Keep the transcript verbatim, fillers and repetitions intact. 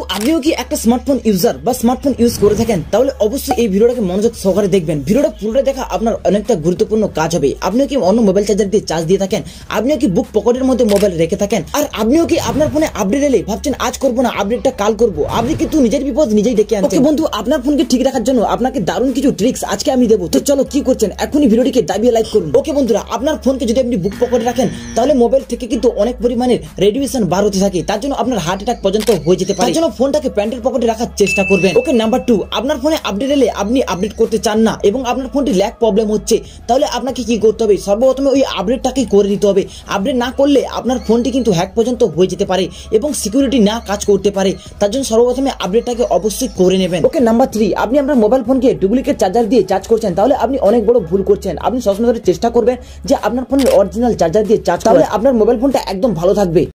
আপনিও কি একটা স্মার্টফোন ইউজার বা স্মার্টফোন ইউজ করে থাকেন, তাহলে অবশ্যই এই ভিডিওটাকে মনোযোগ সহকারে দেখবেন। ভিডিওটা পুরোটা দেখা আপনার অনেকটা গুরুত্বপূর্ণ কাজ হবে। আপনিও কি অন্য মোবাইল চার্জার দিয়ে চার্জ দিয়ে থাকেন, আপনিও কি বুক পকেটের মধ্যে মোবাইল রেখে থাকেন, আর আপনিও কি আপনার ফোনে আপডেট এলে ভাবছেন আজ করবো না, আপডেটটা কাল করবো, আপনি কিন্তু নিজের বিপদ নিজেই ডেকে আনছেন। বন্ধু, আপনার ফোনকে ঠিক রাখার জন্য আপনাকে দারুণ কিছু ট্রিক্স আজকে আমি দেবো। তো চলো কি করছেন, এখনই ভিডিওটিকে দাবিয়ে লাইক করুন। ওকে বন্ধুরা, আপনার ফোনকে যদি আপনি বুক পকেটে রাখেন তাহলে মোবাইল থেকে কিন্তু অনেক পরিমাণের রেডিয়েশন বার হতে থাকে, তার জন্য আপনার হার্ট অ্যাটাক পর্যন্ত হয়ে যেতে পারে। তার জন্য ফোনটাকে প্যান্টের পকেটে রাখার চেষ্টা করবেন। ওকে, নাম্বার টু, আপনার ফোনে আপডেট এলে আপনি আপডেট করতে চান না এবং আপনার ফোনটি ল্যাগ প্রবলেম হচ্ছে, তাহলে আপনাকে কি করতে হবে? সর্বপ্রথমে ওই আপডেটটাকে করে নিতে হবে। আপডেট না করলে আপনার ফোনটি কিন্তু হ্যাক পর্যন্ত হয়ে যেতে পারে এবং সিকিউরিটি না কাজ করতে পারে, তার জন্য সর্বপ্রথমে আপডেটটাকে অবশ্যই করে নেবেন। ওকে, নাম্বার থ্রি, আপনি আপনার মোবাইল ফোনকে ডুপ্লিকেট চার্জার দিয়ে চার্জ করছেন, তাহলে আপনি অনেক বড় ভুল করছেন। আপনি সবসময় চেষ্টা করবেন যে আপনার ফোনের অরিজিনাল চার্জার দিয়ে চার্জ করলে আপনার মোবাইল ফোনটা একদম ভালো থাকবে।